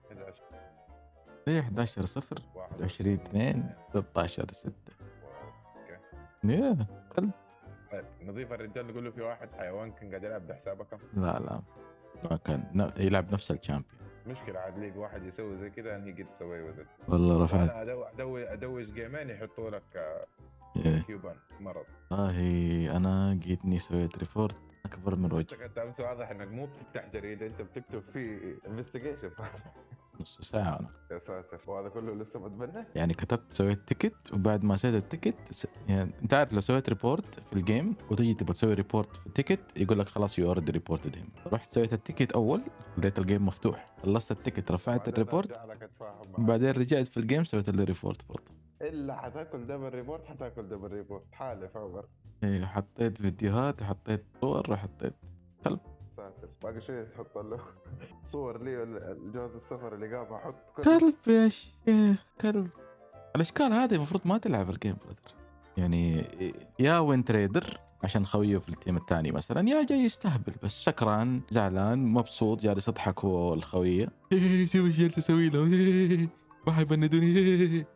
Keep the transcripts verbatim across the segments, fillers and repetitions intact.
إحدى عشر. ايه إحدى عشر صفر، واحد وعشرين اثنين، ثلاثة عشر ستة. اوكي. يا كلب. طيب نضيف الرجال نقول له في واحد حيوان كان قاعد يلعب بحسابك. لا لا ما كان ن- يلعب نفس الشامبيون. مشكلة عاد ليك واحد يسوي زي كذا انهي قد تسوي وذا. والله رفعت. انا ادو ادوي ادوج جيمين يحطوا لك إيه. كيوبان مرض. والله انا جيتني سويت ريبورت اكبر من انت وجهي. كنت امس واضح انك مو بتفتح جريدة، انت بتكتب في انفستيجيشن. نص ساعة أنا. يا ساتر، وهذا كله لسه متبنى. يعني كتبت سويت تيكت، وبعد ما سويت التيكت س... يعني انت عارف لو سويت ريبورت في الجيم وتجي تبغى تسوي ريبورت في التيكت يقول لك خلاص يو اوريدي ريبورتد هيم. رحت سويت التيكت اول، خليت الجيم مفتوح، خلصت التيكت رفعت بعدين الريبورت، ارجع لك اتفاهم معك. بعدين رجعت في الجيم سويت اللي ريبورت برضه. الا حتاكل دبل ريبورت، حتاكل دبل ريبورت حالف عمر. ايه حطيت فيديوهات وحطيت صور وحطيت كلب. ساتر، باقي شيء تحط له صور لي الجواز السفر اللي قام احط كل... كلب يا شيخ كلب. الاشكال هذه المفروض ما تلعب الجيم برادر. يعني يا وين تريدر عشان خويه في التيم الثاني مثلا، يا جاي يستهبل بس سكران زعلان مبسوط جالس يضحك هو والخويه. ايه شوف ايش جالس اسوي له، ايه ما حيبندوني. ايه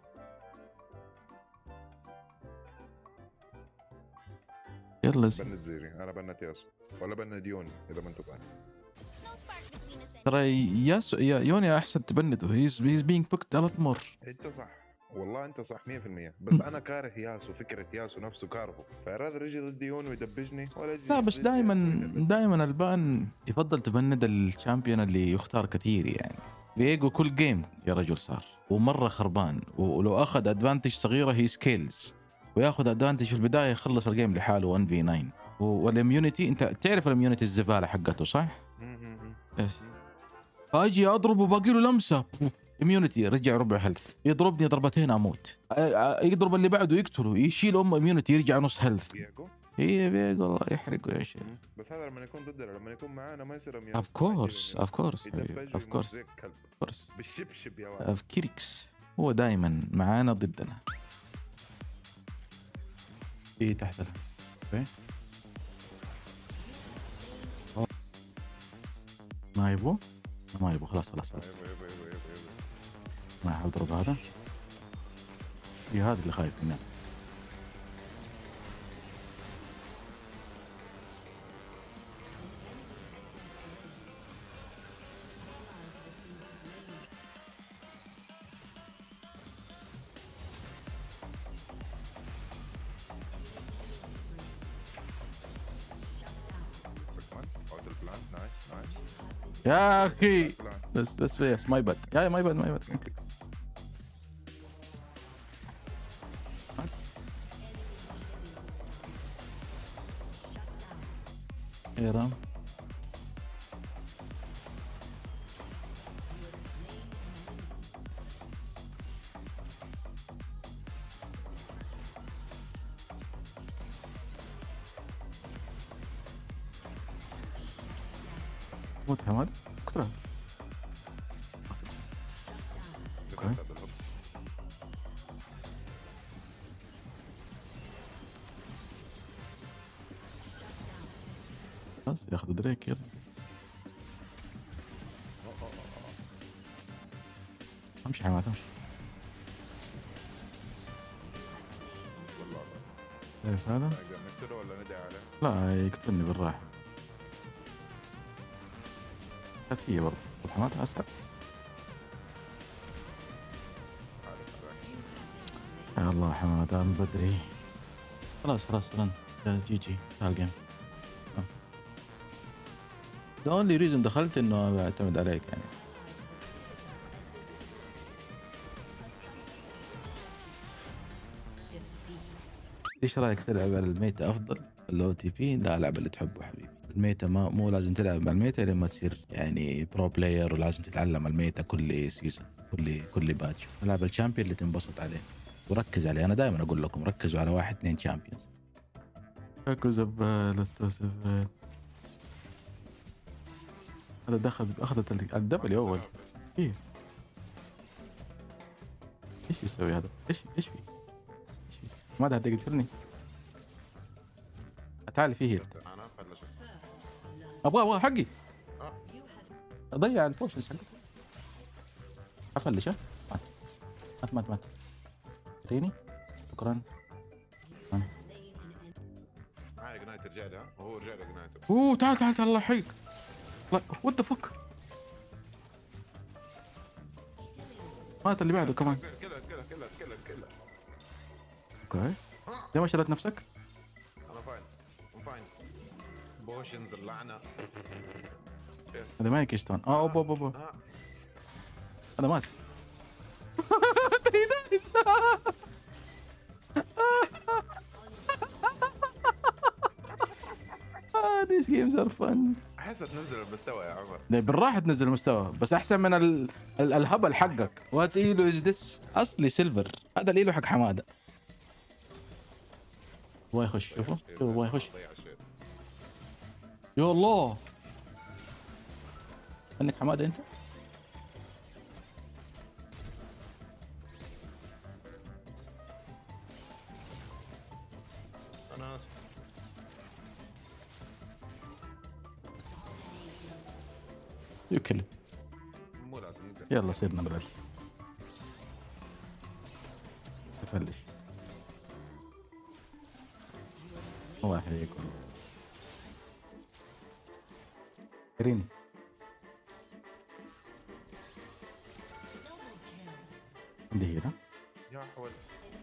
يلا زي. بنت زيري، انا بنت ياسو ولا بنت يوني اذا ما انتم فاهمين. ترى ياس يا يوني احسن تبنده. هيز هيز بينج بوكت ثلاث مر. انت صح والله، انت صح مية بالمية. بس انا كاره ياسو، فكره ياسو نفسه كارهه، فراذر يجي ضد يوني ويدبجني ولا يجي لا بس ضد دائما ياسو يدبجني. دائما البان يفضل تبند الشامبيون اللي يختار كثير. يعني فييجو كل جيم يا رجل صار ومره خربان، ولو اخذ ادفانتج صغيره هي سكيلز، وياخذ ادفانتج في البدايه يخلص الجيم لحاله واحد في تسعة. والاميونيتي انت تعرف الاميونيتي الزباله حقته صح؟ ايش؟ اجي اضربه باقي له لمسه اميونيتي رجع ربع هيلث، يضربني ضربتين اموت، يضرب اللي بعده يقتله يشيل ام اميونيتي يرجع نص هيلث. فييجو هي بيج والله يحرقوا يا شيخ. بس هذا لما يكون ضدنا، لما يكون معانا ما يصير اميونيتي. اوف كورس اوف كورس يدبج اوف كورس زي الكلب كورس بالشبشب يا ولد. اوف كيركس هو دائما معانا ضدنا. في تحت اوكي ما يبغوا ما يبغوا خلاص خلاص ايوه ايوه ايوه ايوه ايوه. ما حضرب هذا. في هذا اللي خايف منه. اوت البلان، نايس نايس. يا اخي بس بس بس ماي باد يا ماي باد ماي باد. يا رام موت حماد اقترب. اوكي خلاص ياخذ دريك يلا. امشي حماد امشي. شايف هذا؟ نقتله ولا ندعي عليه؟ لا يقتلني بالراحة. كانت فيه برضه حماد اسرع. يا الله حماد من بدري. خلاص خلاص رن جي جي تعال جيم. The only reason دخلت انه بعتمد عليك يعني. ايش رايك تلعب على الميتا افضل الاو تي بي؟ لا العب اللي تحبه حبيبي. الميتا ما مو لازم تلعب مع الميتا لما تصير يعني برو بلاير، ولازم تتعلم الميتا كل سيزون كل كل باتش. العب الشامبيون اللي تنبسط عليه وركز عليه. انا دائما اقول لكم ركزوا على واحد اثنين شامبيونز. اكو زبالة زبالة. هذا دخل اخذت الدبل اول. ايه ايش يسوي هذا؟ ايش ايش في؟ ايش في؟ ما ده تقتلني. تعال فيه هيل. انا خلص. ابغى ابغى حقي. اضيع البوشنز حقتي. افلش ها. مات مات مات مات. تريني شكرا. أنا. معي جنايت رجع لي ها وهو رجع له جنايته. اوه تعال تعال تعال الله يحييك. وات ذا فك. مات اللي بعده كمان. كلها كلها كلها كلها كلها. اوكي ليه ما شلت نفسك؟ انا فاين I'm fine. بوشنز اللعنه. هذا ما يكشتون. اه اوب اوب اوب آه. هذا مات. تريدايس. These games are fun. احس تنزل المستوى يا عمر. بالراحة تنزل المستوى بس احسن من ال... ال... الهبل حقك. وات ايلو از ذس؟ اصلي سيلفر. هذا الايلو حق حماده. يبغى يخش شوفوا شوفوا يبغى يخش. يا الله انك حماده انت. انا اسف. يوكل. مو لازم يمكن. يلا سيدنا بلادي. تفلش. الله يحييكم. كريني. عندي هنا. يا حول.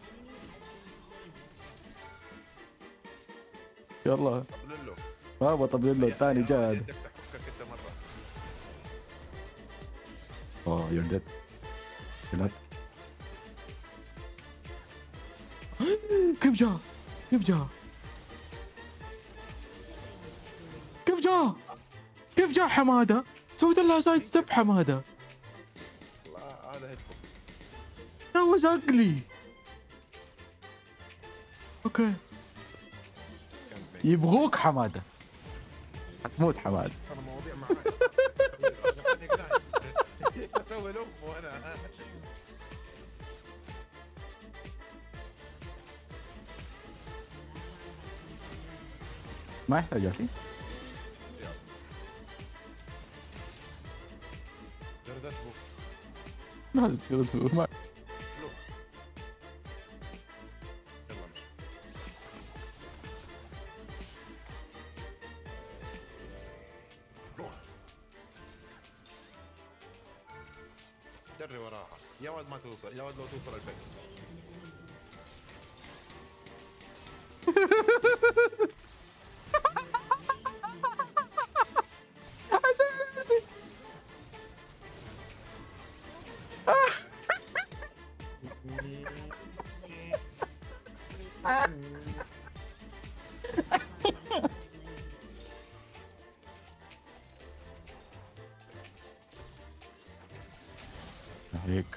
يلا طبلله. بابا طبل له الثاني جاد. يدك تحكك انت مره. اوه يور ديد. بلاد. كيف جاء؟ كيف جاء؟ كيف جاء؟ كيف جاء حماده؟ سويت لها سايد ستيب حماده. لا هذا هيدفون. That was ugly. اوكي يبغوك حماده. حتموت حماده. انا مواضيع معاي. اسوي لهم وانا ما يحتاج جاتي. جردات بوك. ما تشوف ما لوك. يلا مش. روح. جري وراها يا ولد ما توصل يا ولد لو توصل البيت. هيك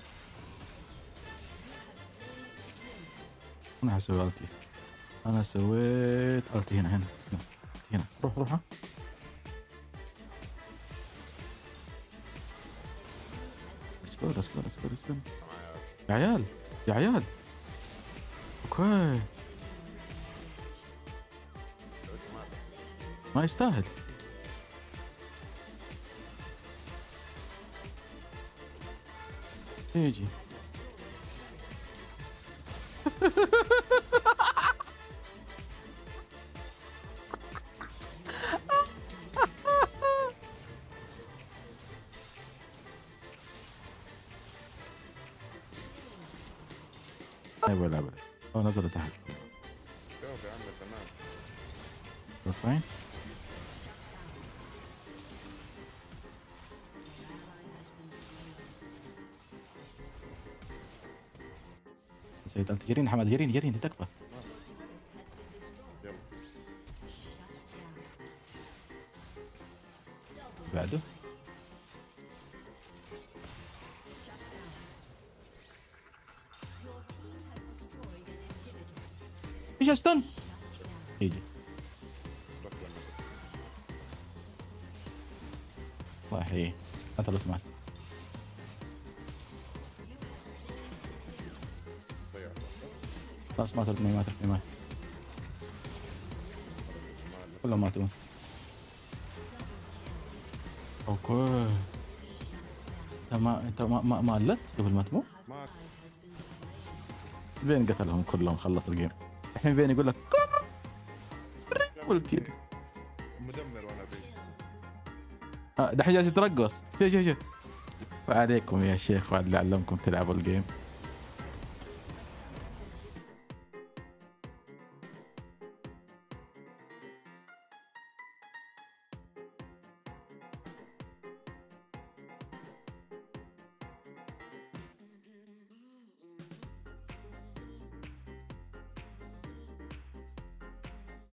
انا حسوي التي. انا سويت التي هنا هنا هنا, هنا. روح روح ها. let's go let's go let's go let's go. يا عيال يا عيال. اوكي ما يستاهل. يجي. ايوه لا بلا. اه نزل تحت. شوف يا عم تمام. رفعين. سيد انت جرين حماد جرين جرين تكفى. يلا. بعده. ايش استن؟ يجي. الله يحييه. انت لو سمحت. خلاص ما تركني ما تركني ما كلهم ماتوا. اوكي انت ما انت ما ما, ما قلت قبل ما تموت. ما بين قتلهم كلهم خلص الجيم. الحين بين يقول لك قول كذا مدمر وانا بي. اه دحين جالس يترقص. شوف شوف شوف. وعليكم يا شيخ وعلى اللي علمكم تلعبوا الجيم.